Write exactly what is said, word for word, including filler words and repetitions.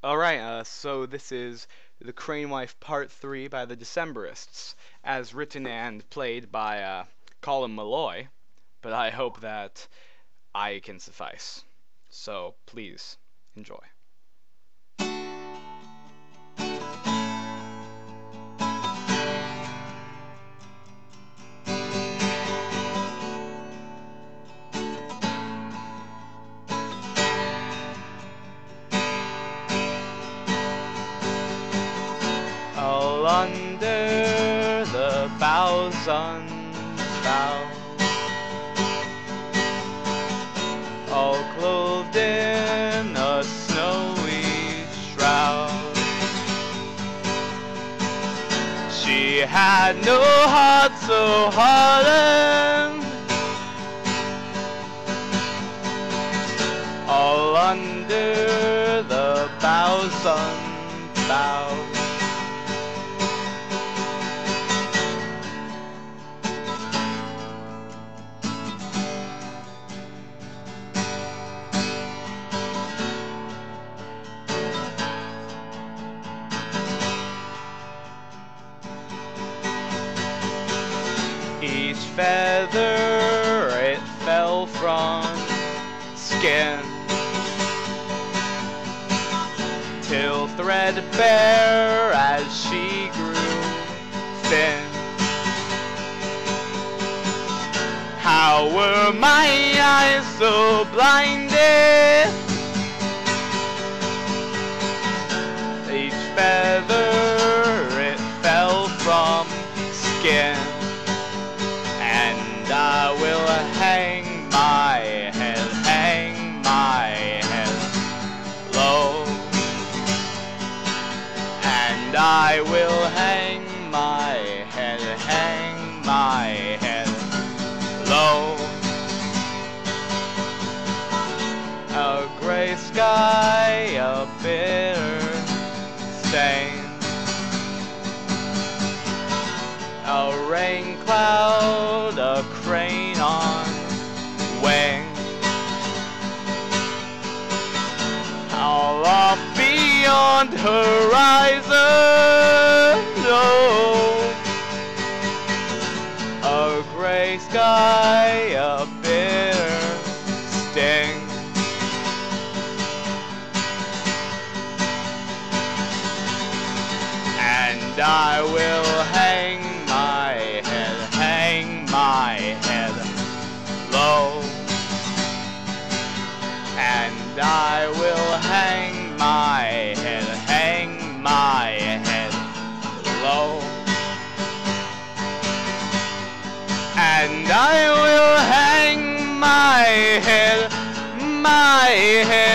Alright, uh, so this is The Crane Wife Part three by the Decemberists, as written and played by uh, Colin Meloy, but I hope that I can suffice. So, please, enjoy. All under the boughs unbowed, all clothed in a snowy shroud. She had no heart so hardened, all under the boughs unbowed. Each feather it fell from skin, till threadbare as she grew thin. How were my eyes so blinded? Each feather it fell from skin, and I will hang my head, hang my head low, and I will hang my head, hang my head low. A gray sky, a bitter stain, a rain cloud, a crane on wing, all off beyond horizon, oh, a gray sky, a bitter sting, and I will hang my head, hang my head low, and I will hang my head, hang my head low, and I will hang my head, my head